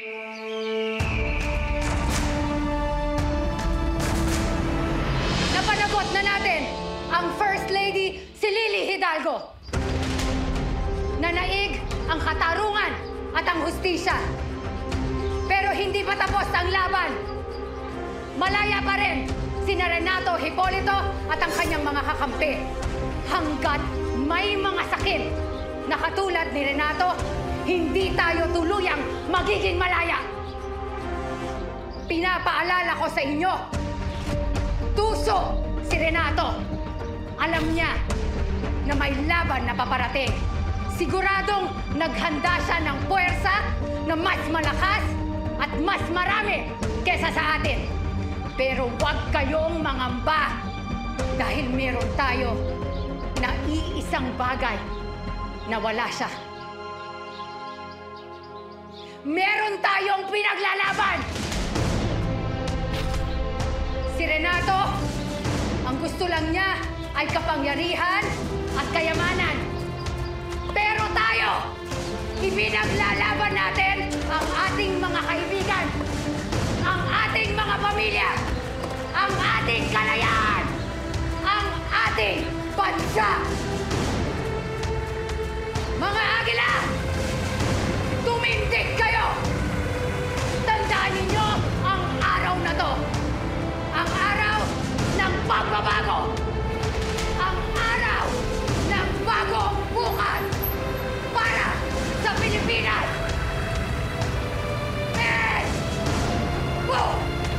Napanagot na natin ang First Lady si Lily Hidalgo. Nanaig ang katarungan at ang hustisya. Pero hindi pa tapos ang laban. Malaya pa rin sina Renato Hipolito at ang kanyang mga kakampi. Hanggat may mga sakit na katulad ni Renato, hindi tayo tuluyang magiging malaya. Pinapaalala ko sa inyo, tuso si Renato. Alam niya na may laban na paparating. Siguradong naghanda siya ng puwersa na mas malakas at mas marami kesa sa atin. Pero huwag kayong mangamba dahil meron tayo na iisang bagay na wala siya. Meron tayong pinaglalaban! Si Renato, ang gusto lang niya ay kapangyarihan at kayamanan. Pero tayo, ipinaglalaban natin ang ating mga kaibigan, ang ating mga pamilya, ang ating kalayaan, ang ating bansa. Mga agila, tumindig kayo! Tandaan ninyo ang araw na to. Ang araw ng pagbabago. Ang araw ng bagong bukas para sa Pilipinas. And boom!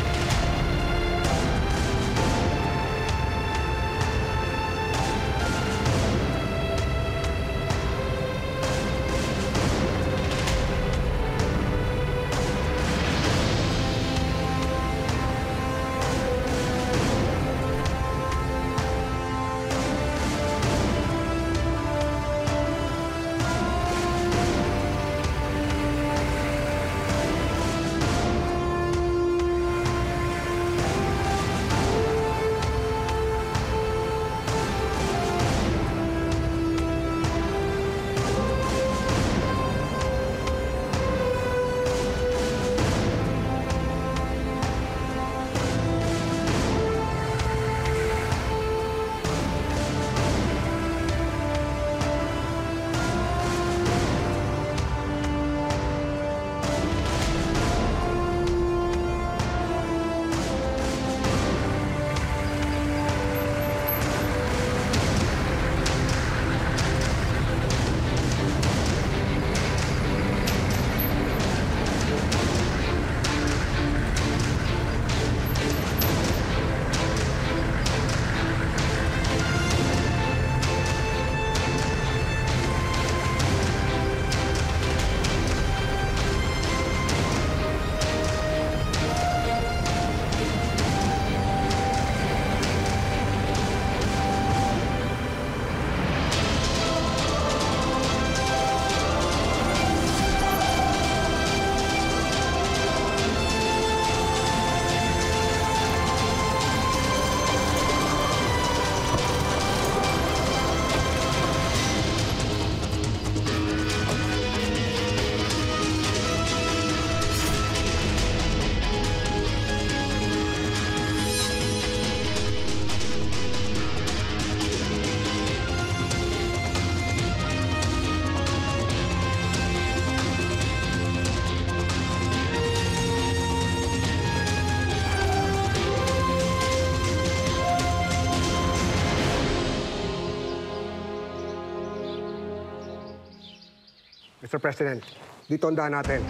Mr. President, dito ang daan natin.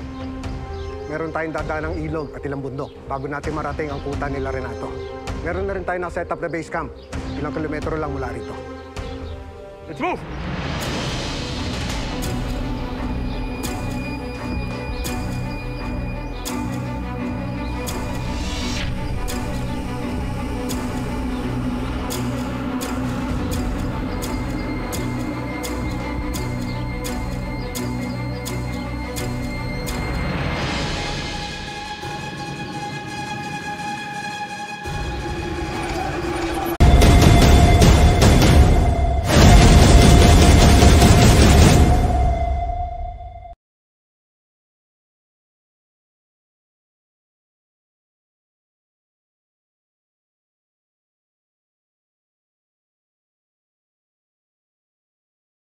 Meron tayong dadaan ng ilog at ilang bundok bago natin marating ang kuta nila Renato. Meron na rin tayo na set up na base camp. Ilang kilometro lang mula rito. Let's move!